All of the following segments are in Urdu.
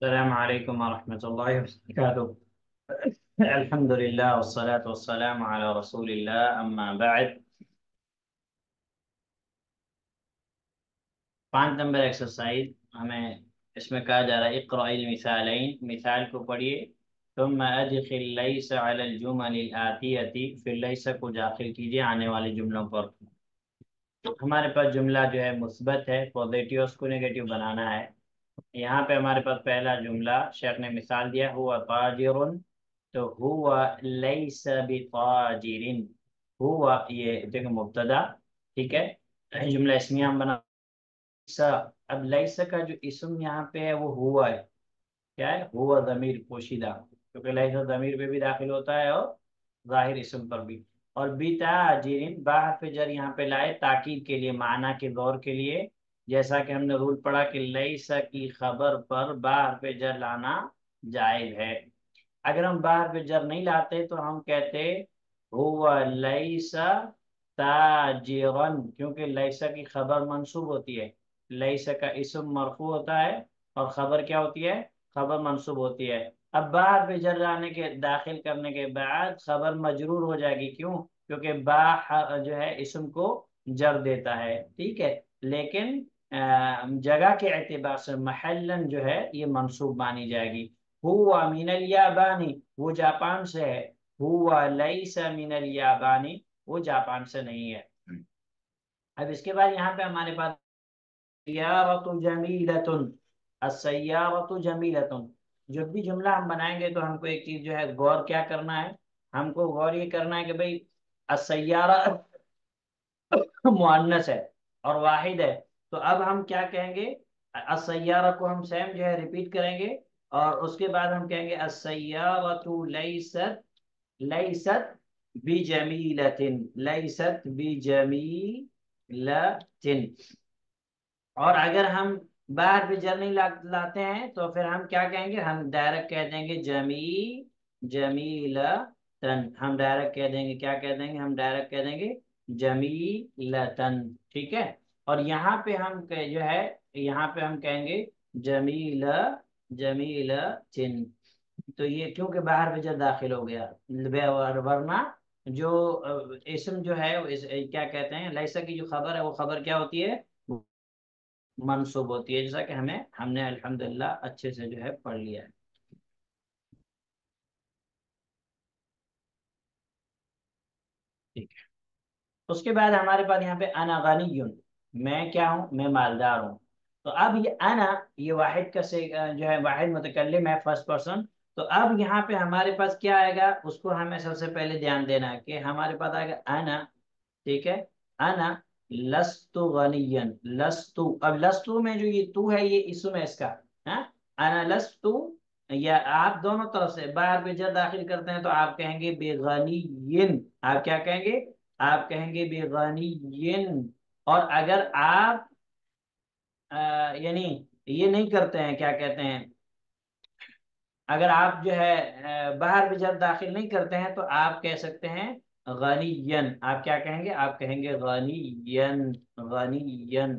السلام عليكم ورحمة الله وبركاته. الحمد لله والصلاة والسلام على رسول الله أما بعد. 5 नंबर एक्सरसाइज हमें इसमें कहा जा रहा है इक़राइल मिसालैन, मिसाल को पढ़िए। तुम अदखिल लैस अलल जुमलिल आतियती, फिर लैस को दाखिल कीजिए आने वाले जुमलों पर। तो हमारे पास जुमला जो है मुस्बत है, पॉजिटिव उसको नेगेटिव बनाना है। यहाँ पे हमारे पास पहला जुमला शेख ने मिसाल दिया हुआ ताजिरुन, तो हुआ लैस बिताजिरिन। हुआ ये देखो मुब्तदा, ठीक है। जुमला इसमें हम बना सा। अब लैस का जो इसम यहाँ पे है वो हुआ है। क्या है? हुआ ज़मीर पोशीदा, क्योंकि लैस ज़मीर पे भी दाखिल होता है और जाहिर इसम पर भी। और बिताजिरिन बाहर पे जर यहाँ पे लाए ताकीद के लिए, माना के दौर के लिए। जैसा कि हमने रूल पढ़ा कि लैस की खबर पर बाहर पे जर लाना जायज है। अगर हम बाहर पे जर नहीं लाते तो हम कहते हुआ लैसा ताजिरन, क्योंकि लैसा की खबर मंसूब होती है। लैसा का इसम मरफू होता है और खबर क्या होती है? खबर मंसूब होती है। अब बाहर पे जर लाने के दाखिल करने के बाद खबर मजरूर हो जाएगी। क्यों? क्योंकि जो है इसम को जर देता है, ठीक है। लेकिन जगह के एतबार से महल्लन जो है ये मंसूब मानी जाएगी। हुआ मिनल याबानी, वो जापान से है। हुआ लैसा मिनल याबानी, वो जापान से नहीं है। अब इसके बाद यहाँ पे हमारे पास सय्यारतु जमीलतुन, अस्सय्यारतु जमीलतुन। जब भी जुमला हम बनाएंगे तो हमको एक चीज जो है गौर क्या करना है। हमको गौर ये करना है कि भाई अस्सय्यारा मुअन्नस है और वाहिद है। तो अब हम क्या कहेंगे? अस्सय्यारा को हम सेम जो है रिपीट करेंगे और उसके बाद हम कहेंगे अस्सय्यारतु लैसत, लैसत बिजमीलतिन, लैसत बिजमीलतिन। और अगर हम बाहर भी जर नहीं लाते हैं तो फिर हम क्या कहेंगे? हम डायरेक्ट कह देंगे जमीलतन। हम डायरेक्ट कह देंगे, क्या कह देंगे? हम डायरेक्ट कह देंगे जमीलतन, ठीक है। और यहाँ पे हम जो है, यहाँ पे हम कहेंगे जमील, जमीलतिन। तो ये क्योंकि बाहर भी जर दाखिल हो गया, वरना जो इसम जो है क्या कहते हैं, लैसा की जो खबर है वो खबर क्या होती है? मंसूब होती है। जैसा कि हमने अल्हम्दुलिल्लाह अच्छे से जो है पढ़ लिया है, ठीक है। उसके बाद हमारे पास यहाँ पे अना गनियुन, मैं क्या हूँ? मैं मालदार हूँ। तो अब ये अना, ये वाहिद का से जो है वाहिद मुतकल्लिम है, फर्स्ट पर्सन। तो अब यहाँ पे हमारे पास क्या आएगा उसको हमें सबसे पहले ध्यान देना है कि हमारे पास आएगा अना, ठीक है। अना लस्तु गनियन, लस्तु। अब लस्तु में जो ये तू है ये इसम है इसका। हाँ, अना लस्तु। या आप दोनों तरफ से बाहर पे जब दाखिल करते हैं तो आप कहेंगे बेगनियन। आप क्या कहेंगे? आप कहेंगे बेगनियन। और अगर आप यानी ये नहीं करते हैं, क्या कहते हैं, अगर आप जो है बाहर भी जब दाखिल नहीं करते हैं तो आप कह सकते हैं गनियन। आप क्या कहेंगे? आप कहेंगे गनियन, गनियन,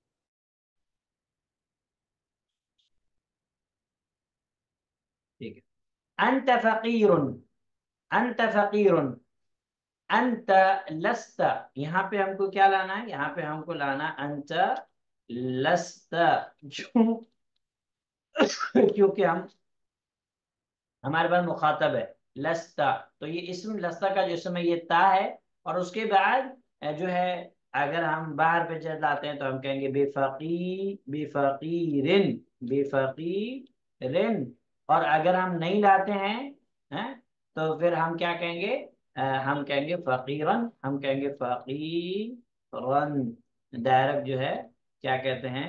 ठीक है। अंत फकीरुन, अंत फकीरुन, अंत लस्त। यहाँ पे हमको क्या लाना है? यहाँ पे हमको लाना अंत लस्त। क्यों? क्योंकि हम, हमारे पास मुखातब है लस्ता। तो ये इसम लस्ता का जो इसम है ये ता है। और उसके बाद जो है अगर हम बाहर पे जब लाते हैं तो हम कहेंगे बेफकीरिन, बेफकीरिन। और अगर हम नहीं लाते हैं तो फिर हम क्या कहेंगे? हम कहेंगे फकीरन, हम कहेंगे फकीरन। डायरेक्ट जो है क्या कहते हैं,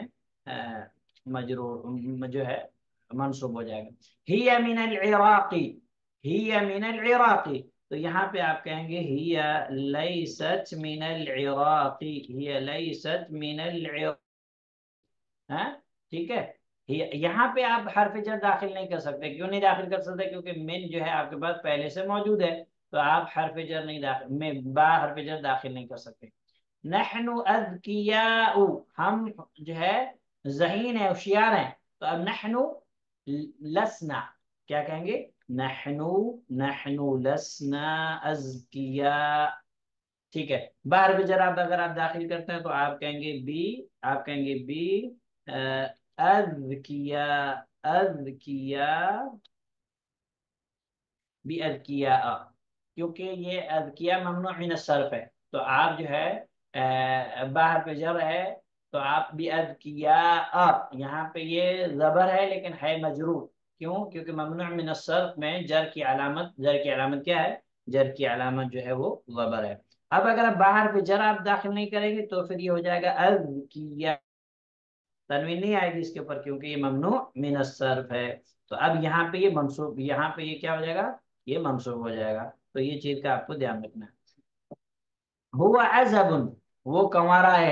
मजरूर जो है मंसूब हो जाएगा। हिया मिनल इराकी, हिया मिनल इराकी। तो यहाँ पे आप कहेंगे हिया लैसत मिनल इराकी, हिया लैसत मिनल इराक। हाँ, ठीक है। यहाँ पे आप हर्फ जर दाखिल नहीं कर सकते। क्यों नहीं दाखिल कर सकते? क्योंकि मिन जो है आपके पास पहले से मौजूद है। तो आप हर्फ जर नहीं दाखिल में बा हर्फ जर दाखिल नहीं कर सकते। नहनु अज़कियाउ, हम जो है ज़हीन है, होशियार हैं। तो अब नहनु لسنا کیا کہیں گے؟ نحنو، نحنو لسنا ازکیا، ٹھیک ہے۔ باہر بھی جرا اگر آپ داخل کرتے ہیں تو آپ کہیں گے بی، آپ کہیں گے بی اذکیا، اذکیا، بی اذکیا، کیونکہ یہ اذکیا ممنوع من الصرف ہے، تو آپ جو ہے باہر پہ جر ہے تو آپ بھی اذکیا، یہاں پہ یہ زبر ہے لیکن ہے مجرور، کیوں؟ کیونکہ ممنوع من الصرف میں جر کی علامت، جر کی علامت کیا ہے؟ جر کی علامت جو ہے وہ زبر ہے۔ اب اگر آپ باہر پہ جر آپ داخل نہیں کریں گے تو پھر یہ ہو جائے گا اذکیا، تنوین نہیں آئے گی اس کے اوپر کیونکہ یہ ممنوع من الصرف ہے، تو اب یہاں پہ یہ منصوب، یہاں پہ یہ کیا ہو جائے گا؟ یہ منصوب ہو جائے گا، تو یہ چیز کا آپ کو دھیان رکھنا ہے۔ ہوا عزب، وہ کنوارا ہے،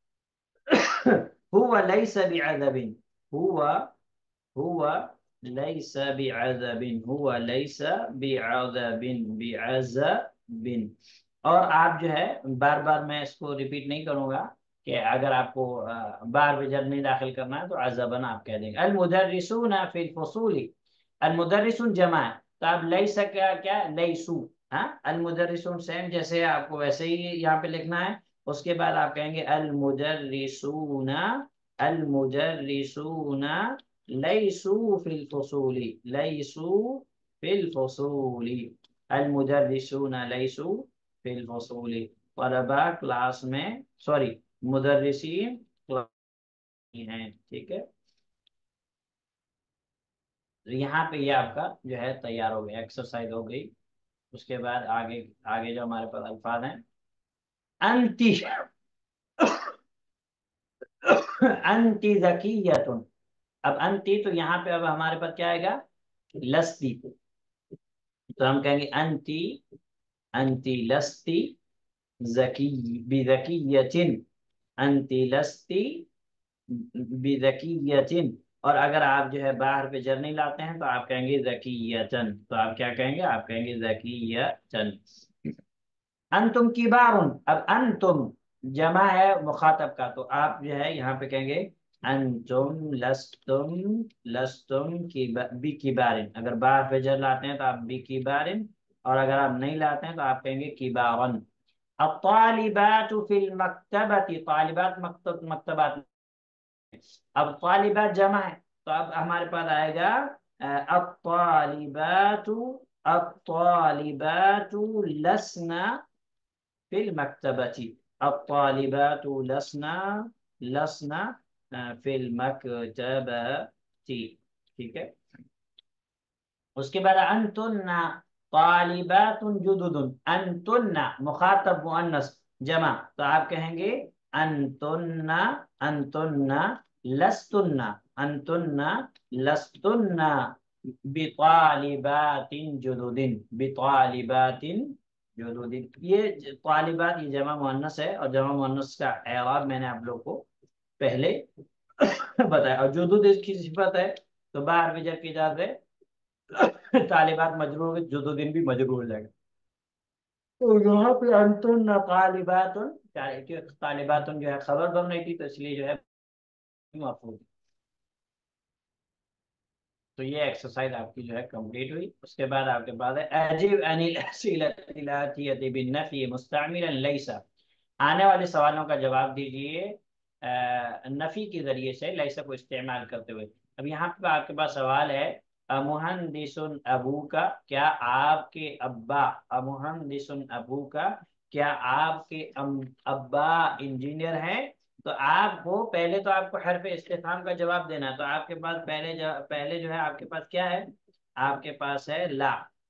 ہوا لیس بعذب، ہوا، ہوا لیس بعذب، ہوا لیس بعذب، بعذب، اور آپ جو ہے بار بار میں اس کو ریپیٹ نہیں کروں گا کہ اگر آپ کو بار بجر نہیں داخل کرنا ہے تو عذبن آپ کہہ دیں گے۔ المدرسون فی الفصول، المدرسون جمع ہے تو آپ لیس کیا کیا لیسو، ہاں المدرسون سیم جیسے آپ کو ویسے ہی یہاں پہ لکھنا ہے، اس کے بعد آپ کہیں گے المدرسون، المدرسون لیسو فی الفصول، لیسو فی الفصول، المدرسون لیسو فی الفصول، طلباء کلاس میں، سوری مدرسین کلاس میں ہیں، ٹھیک ہے۔ یہاں پہ یہ آپ کا جو ہے تیار ہو گیا، ایکسرسائز ہو گئی۔ اس کے بعد آگے، آگے جو ہمارے پاس الفاظ ہیں، انتی، انتی ذکیۃ، اب انتی تو یہاں پہ اب ہمارے پاس کیا آئے گا؟ لستی، تو ہم کہیں گے انتی، انتی لستی ذکی بذکیۃ، انتی لستی بذکیۃ، اور اگر آپ جو ہے باہر پہ جر نہیں لاتے ہیں تو آپ کہیں گے ذکیۃن، تو آپ کیا کہیں گے؟ آپ کہیں گے ذکیۃن۔ انتم کبار، اب انتم جمع ہے مخاطب کا تو آپ جو ہے یہاں پہ کہیں گے انتم لستم، لستم بکبار، اگر باہر پہ جر لاتے ہیں تو آپ بکبار، اور اگر آپ نہیں لاتے ہیں تو آپ کہیں گے کبارن۔ الطالبات فی المکتبۃ، طالبات مکتب، مکتبات، اب طالبات جمع ہے تو اب ہمارے پاس آئے گا الطالبات، الطالبات لسنا فی المکتبۃ، الطالبات لسنا، لسنا فی المکتبۃ، ٹھیک ہے۔ اس کے بعد انتن طالبات جدد، انتن مخاطب مؤنث جمع تو آپ کہیں گے انتن، انتن لستن، انتن لستن بطالبات جدد، بطالبات جدد، یہ طالبات یہ جمع مؤنث ہے، اور جمع مؤنث کا اعراب میں نے آپ لوگ کو پہلے بتایا، اور جدد اس کی صفت ہے تو باہر بجر کی اجازت ہے، طالبات مجرور، جدودین بھی مجرور ہو جائے گا، تو یہاں پہ انتن طالبات، طالبات جو ہے خبر بن رہی تھی تو اس لیے جو ہے مرفوع، تو یہ ایکسرسائز آپ کی جو ہے کمپلیٹ ہوئی۔ اس کے بعد آپ کے پاس ہے اجب عن الاسئلة الاتية بالنفي مستعملا ليس، آنے والے سوالوں کا جواب دیجئے نفی کے ذریعے سے لیس کو استعمال کرتے ہوئے۔ اب یہاں پہ آپ کے پاس سوال ہے امہندس ابو کا، کیا آپ کے ابا، امہندس ابو کا، کیا آپ کے ابا انجینئر ہیں؟ تو آپ کو پہلے تو آپ کو حرف استفہام کا جواب دینا ہے، تو آپ کے پاس پہلے جو ہے آپ کے پاس کیا ہے؟ آپ کے پاس ہے لا،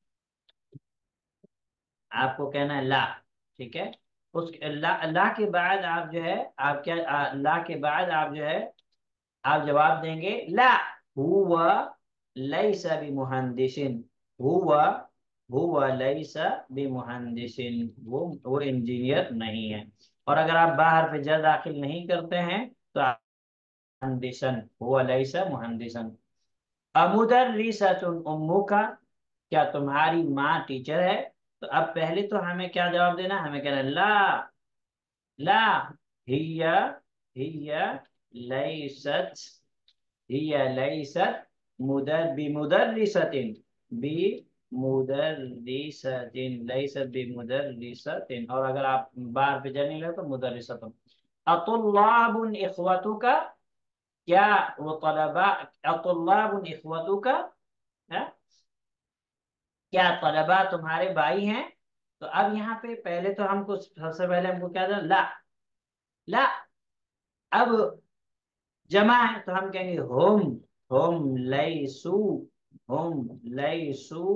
آپ کو کہنا ہے لا، ٹھیک ہے۔ اس لا کے بعد آپ جو ہے آپ کیا، لا کے بعد آپ جو ہے آپ جواب دیں گے لا ہوا لیس بمہندس، ہوا، ہوا لیس بمہندس، وہ انجینئر نہیں ہے، اور اگر آپ باہر پہ جا داخل نہیں کرتے ہیں تو آپ مہندسن، ہوا لیس مہندسن۔ امدرسۃ امک، کیا تمہاری ماں ٹیچر ہے؟ تو اب پہلے تو ہمیں کیا جواب دینا ہے؟ ہمیں کہنا ہے لا، لا ہی، ہی لیست، ہی لیست بمدرستن، بمدرستن لیست بمدرستن، اور اگر آپ بار پہ جا نہیں لے تو مدرستن. اطلاب اخوتک، کیا وہ طلباء، اطلاب اخوتک، کیا طلباء تمہارے بھائی ہیں؟ تو اب یہاں پہ پہلے تو ہم کو سب سے پہلے ہم کو کیا تھا، لا. لا، اب جمع ہے تو ہم کہیں گے ہم لیسو، ہم لیسو،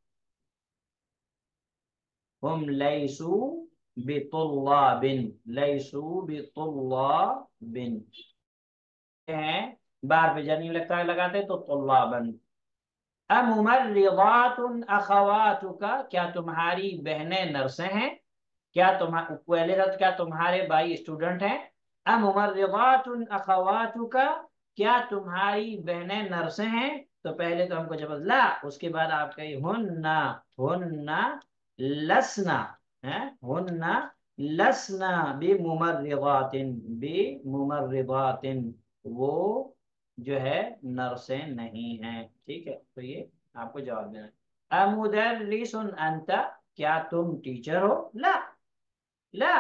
ہم لیسو بطلاب، لیسو بطلاب ہیں، بار پہ جرنی لگتا ہے لگاتے تو طلابن. اممرضات اخواتک، کیا تمہاری بہنیں نرسیں ہیں؟ کیا پہلے لفظ کیا تمہارے بھائی اسٹوڈنٹ ہیں؟ اممرضات اخواتک، کیا تمہاری بہنیں نرسیں ہیں؟ تو پہلے تو ہم کو جب لا، اس کے بعد آپ کہیے ہن لسنا، ہن لسنا بممرضات، بممرضات، وہ جو ہے نرسیں نہیں ہیں. ٹھیک ہے، تو یہ آپ کو جواب دینا ہے. امدرس انت، کیا تم ٹیچر ہو؟ لا، لا،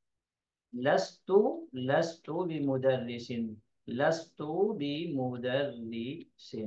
لست بمدرس، لست بمدرس.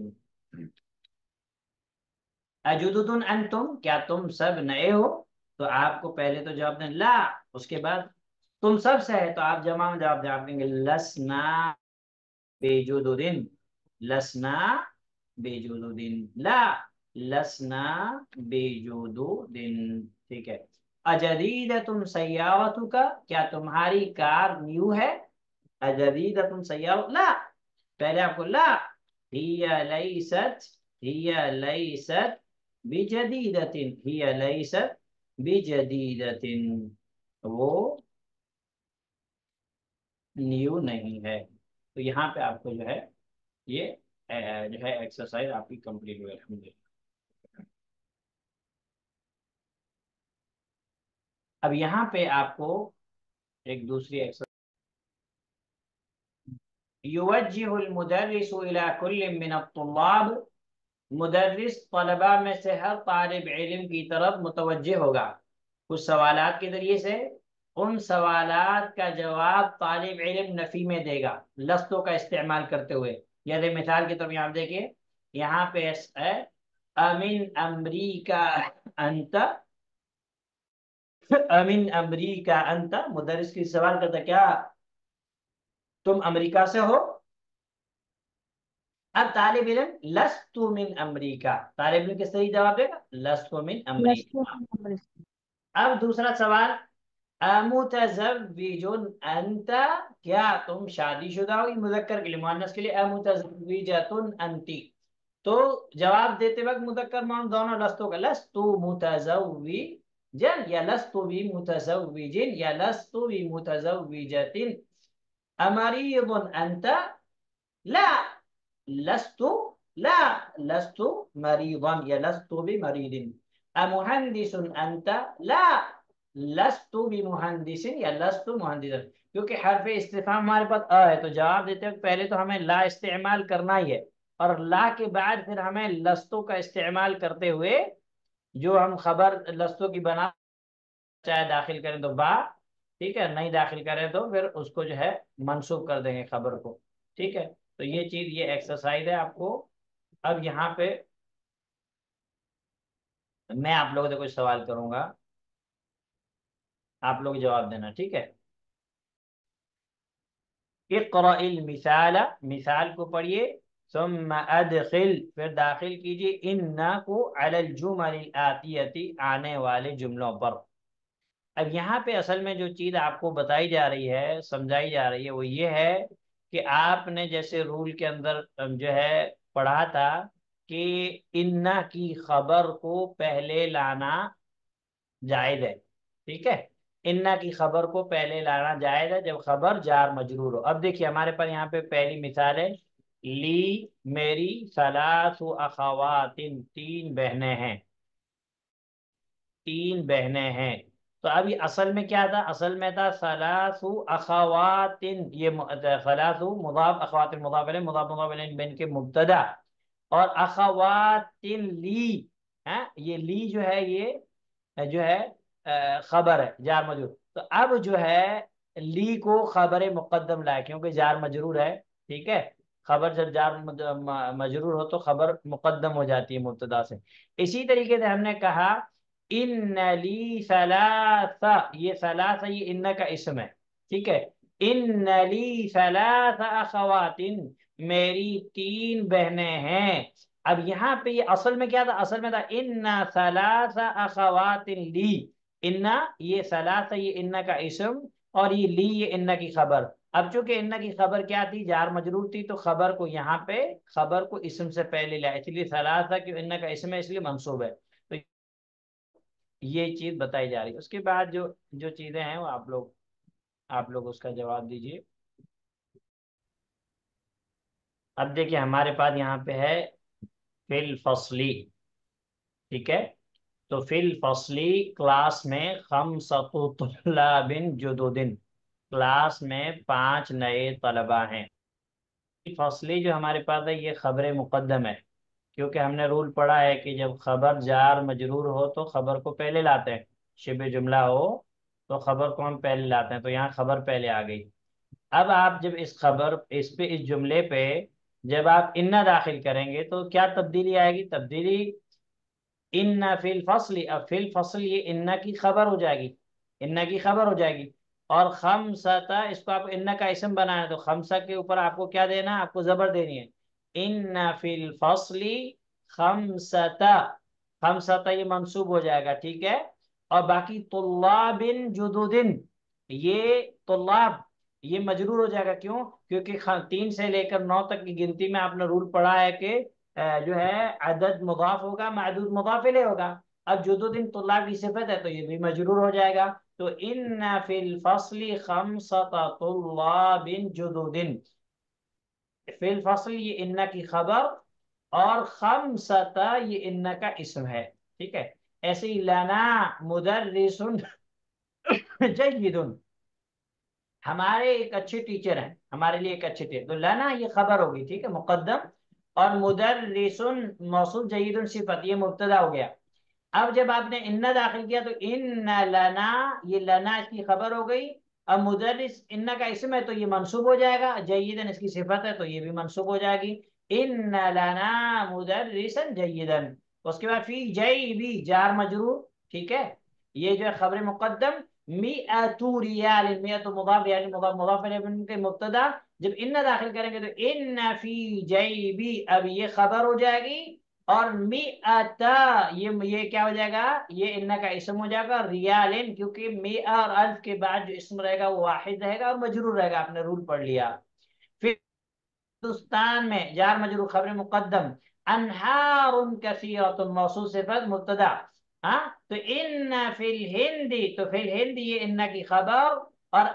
اجدد انتم، کیا تم سب نئے ہو؟ تو آپ کو پہلے تو جواب دیں لا، اس کے بعد تم سب سے ہے تو آپ جمع میں جواب دیں، آپ کہیں گے لسنا بجدد، لسنا بجدد، لا لسنا بجدد. ٹھیک ہے. اجدیدۃ سیارتک، کیا تمہاری کار نیو ہے؟ اجدیدۃ سیارہ، لا، پہلے آپ کو لا، ہی لیست، ہی لیست بجدیدۃ، ہی لیست بجدیدۃ، وہ نیو نہیں ہے. تو یہاں پہ آپ کو جو ہے یہ جو ہے ایکسرسائز آپ کی کمپلیٹ ہوئی الحمدللہ. اب یہاں پہ آپ کو ایک دوسری ایکسرسائز، یوجہ المدرس الى کل من الطلاب، مدرس طلباء میں سے ہر طالب علم کی طرف متوجہ ہوگا کچھ سوالات کے ذریعے سے. ان سوالات کا جواب طالب علم نفی میں دے گا لفظوں کا استعمال کرتے ہوئے. جیسے مثال کے طور پر یہاں دیکھیے، یہاں پہ ہے امن امریکہ انت، امن امریکہ انت، مدرس کی سوال کرتا کیا تم امریکہ سے ہو؟ اب طالب علم لست من امریکہ، طالب علم کس طریقے جواب دے گا؟ لست من امریکہ. اب دوسرا سوال، امتزوج انت، کیا تم شادی شدہ ہو؟ مذکر کے لیے، مؤنث کے لیے امتزوجۃ انت. تو جواب دیتے وقت مذکر مؤنث دونوں لستوں کا، لست متزوجا یا لست بمتزوج یا لست بمتزوجۃ. امریض انت، لا، لست، لا، لست مريضا یا لست بمريض. امهندس انت، لا، لست بمهندس یا لست مهندسا. کیونکہ حرف استفہام ہمارے پاس ہے تو جواب دیتے وقت پہلے تو ہمیں لا استعمال کرنا ہی ہے، اور لا کے بعد پھر ہمیں لستوں کا استعمال کرتے ہوئے جو ہم خبر لستوں کی بنا چاہے داخل کریں تو با، ٹھیک ہے، نہیں داخل کریں تو پھر اس کو جو ہے منسوب کر دیں گے خبر کو. ٹھیک ہے، تو یہ چیز، یہ ایکسرسائز ہے آپ کو. اب یہاں پہ میں آپ لوگوں سے کچھ سوال کروں گا، آپ لوگ جواب دینا. ٹھیک ہے. اقرأ المثال، مثال کو پڑھیے، ثم ادخل، پھر داخل کیجیے ان کو علی الجمل الآتیتی، آنے والے جملوں پر. اب یہاں پہ اصل میں جو چیز آپ کو بتائی جا رہی ہے، سمجھائی جا رہی ہے، وہ یہ ہے کہ آپ نے جیسے رول کے اندر جو ہے پڑھا تھا کہ انا کی خبر کو پہلے لانا جائز ہے. ٹھیک ہے، انا کی خبر کو پہلے لانا جائز ہے جب خبر جار مجرور ہو. اب دیکھیے ہمارے پاس یہاں پہ پہلی مثال ہے، لی میری ثلاث اخوات، تین بہنیں ہیں، تین بہنیں ہیں. تو ابھی اصل میں کیا تھا؟ اصل میں تھا ثلاث اخوات، یہ ثلاث مضاف، اخوات مضاف الیہ، مضاف مضاف الیہ بن کے مبتدا، اور اخوات لی، ہاں یہ لی جو ہے یہ جو ہے خبر ہے جار مجرور. تو اب جو ہے لی کو خبر مقدم لائے کیونکہ جار مجرور ہے. ٹھیک ہے، خبر جب جار مجرور ہو تو خبر مقدم ہو جاتی ہے مبتدا سے. اسی طریقے سے ہم نے کہا ان لی ثلاث، یہ ثلاث یہ ان کا اسم ہے. ٹھیک ہے، ان لی ثلاث اخوات، میری 3 بہنیں ہیں. اب یہاں پہ یہ اصل میں کیا تھا؟ اصل میں تھا ان ثلاث اخوات لی. ان یہ ثلاث یہ ان کا اسم، اور یہ لی یہ ان کی خبر. اب چونکہ ان کی خبر کیا تھی؟ جار مجرور تھی، تو خبر کو یہاں پہ خبر کو اسم سے پہلے لیا، اس لیے ثلاثہ کہ ان کا اسم ہے اس لیے منصوب ہے. تو یہ چیز بتائی جا رہی ہے. اس کے بعد جو جو چیزیں ہیں وہ آپ لوگ اس کا جواب دیجیے. اب دیکھیے ہمارے پاس یہاں پہ ہے فی الفصلی. ٹھیک ہے، تو فی الفصلی کلاس میں خمسۃ طلاب جدد، کلاس میں 5 نئے طلبہ ہیں. فصلی جو ہمارے پاس ہے یہ خبر مقدم ہے، کیونکہ ہم نے رول پڑھا ہے کہ جب خبر جار مجرور ہو تو خبر کو پہلے لاتے ہیں. شبہ جملہ ہو تو خبر کو ہم پہلے لاتے ہیں، تو یہاں خبر پہلے آ گئی. اب آپ جب اس جملے پہ جب آپ ان داخل کریں گے تو کیا تبدیلی آئے گی؟ تبدیلی ان فی الفصل. اب فی الفصل یہ ان کی خبر ہو جائے گی، ان کی خبر ہو جائے گی. اور خمسہ اس کو آپ ان کا اسم بنانا ہے، تو خمسہ کے اوپر آپ کو کیا دینا ہے؟ آپ کو زبر دینی ہے. ان فی الفصل خمسہ، خمسہ یہ منصوب ہو جائے گا. ٹھیک ہے، اور باقی طلاب جدد، یہ طلاب یہ مجرور ہو جائے گا. کیوں؟ کیونکہ 3 سے لے کر 9 تک کی گنتی میں آپ نے رول پڑھا ہے کہ جو ہے عدد مضاف ہوگا، معدود مضاف الیہ ہوگا. اب جدود طلاب کی صفت ہے تو یہ بھی مجرور ہو جائے گا. تو ان فی الفصل خمسۃ طلاب جدد، فی الفصل یہ ان کی خبر، اور خمسۃ یہ ان کا اسم ہے. ٹھیک ہے، ایسے ہی لنا مدرس جید، ہمارے ایک اچھے ٹیچر ہیں، ہمارے لیے ایک اچھے ٹیچر. تو لنا یہ خبر ہوگی، ٹھیک ہے، مقدم، اور مدرس موصوف جید صفت یہ مبتدا ہو گیا. اب جب آپ نے ان داخل کیا تو ان لنا، یہ لنا اس کی خبر ہو گئی. اب مدرس ان کا اسم ہے تو یہ منصوب ہو جائے گا، جیدن اس کی صفت ہے تو یہ بھی منصوب ہو جائے گی. ان لنا مدرسا جیدا. اس کے بعد فی جئی بھی جار مجرور. ٹھیک ہے، یہ جو ہے خبر مقدم. مئۃ ریال، مئۃ مضاف یعنی مضاف الیہ کے مبتدا. جب ان داخل کریں گے تو ان فی جیبی، اب یہ خبر ہو جائے گی. اور مئۃ یہ کیا ہو جائے گا؟ یہ ان کا اسم ہو جائے گا. ریالن کیونکہ مئہ اور الف کے بعد جو اسم رہے گا وہ واحد رہے گا اور مجرور رہے گا، آپ نے رول پڑھ لیا. پھر ہندوستان میں جار مجرور خبر مقدم. انہار کثیرۃ موصول صفت مبتدا. ہاں، تو ان فی الہند، تو فی الہند یہ ان کی خبر، اور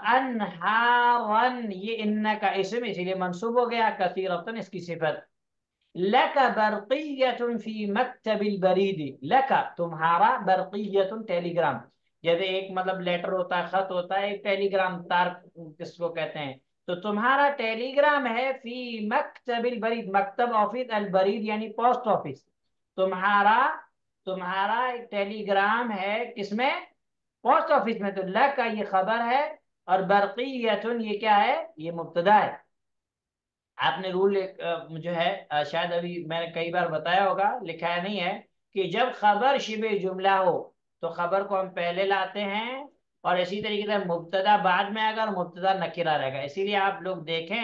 انہارن یہ ان کا اسم اسی لیے منصوب ہو گیا. کثیرۃ اس کی صفت. لک برقیت فی مکتب البرید، لک تمہارا، برقیت ٹیلی گرام. جیسے ایک مطلب لیٹر ہوتا ہے، خط ہوتا ہے، ایک ٹیلی گرام تار کس کو کہتے ہیں. تو تمہارا ٹیلی گرام ہے فی مکتب البرید، مکتب آفس، البرید یعنی پوسٹ آفس. تمہارا تمہارا ایک ٹیلی گرام ہے کس میں؟ پوسٹ آفس میں. تو لک کا یہ خبر ہے، اور برقیت یہ کیا ہے؟ یہ مبتدا ہے. آپ نے رول جو ہے شاید ابھی میں نے کئی بار بتایا ہوگا، لکھا ہے نہیں ہے، کہ جب خبر شبہ جملہ ہو تو خبر کو ہم پہلے لاتے ہیں، اور اسی طریقے سے مبتدا بعد میں آئے گا اور مبتدا نکرہ رہے گا. اسی لیے آپ لوگ دیکھیں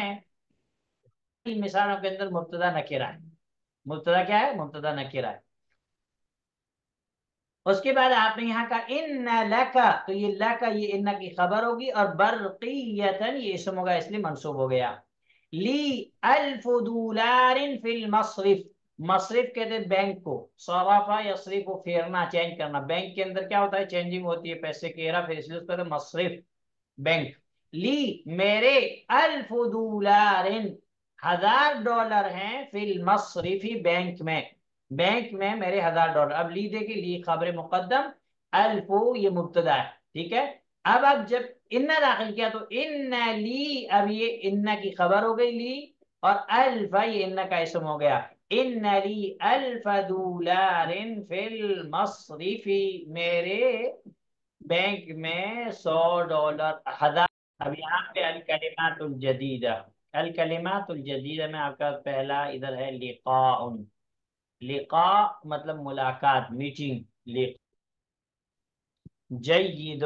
ان مثالوں کے اندر مبتدا نکرہ ہے. مبتدا کیا ہے؟ مبتدا نکرہ ہے. اس کے بعد آپ نے یہاں کا ان لکا، تو یہ لکا یہ ان کی خبر ہوگی، اور برقیتن یہ اسم ہوگا اس لیے منصوب ہو گیا. لی الف دولار فی المصرف، مصرف کہتے ہیں بینک کو. صرفا یصرف پھیرنا، چینج کرنا. بینک کے اندر کیا ہوتا ہے؟ چینجنگ ہوتی ہے پیسے کی ہیرا پھر، اس لیے اس کو مصرف بینک. لی میرے، الف دولار 1000 ڈالر ہیں، فی المصرفی بینک میں، بینک میں میرے 1000 ڈالر. اب لی دے کے لی خبر مقدم، الف یہ مبتدا ہے. ٹھیک ہے، اب جب ان داخل کیا تو ان لی، اب یہ ان کی خبر ہو گئی لی، اور الف یہ ان کا اسم ہو گیا. ان لی الف دولار فی المصرف، میرے بینک میں $100 ہزار. اب یہاں پہ الکلمات الجدیدہ، الکلمات الجدیدہ میں آپ کا پہلا ادھر ہے لقاء. لقاء مطلب ملاقات، میٹنگ. جید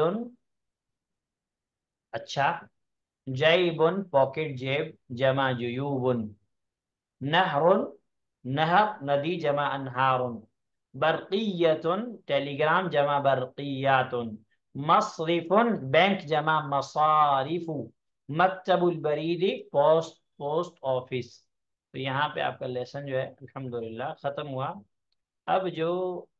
اچھا. جیب پاکٹ، جیب جمع جیوب. نہر نہر ندی جمع انہار. برقیت ٹیلی گرام جمع برقیات. مصرف بینک جمع مصارف. مکتب البرید پوسٹ آفس. تو یہاں پہ آپ کا لیسن جو ہے الحمدللہ ختم ہوا. اب جو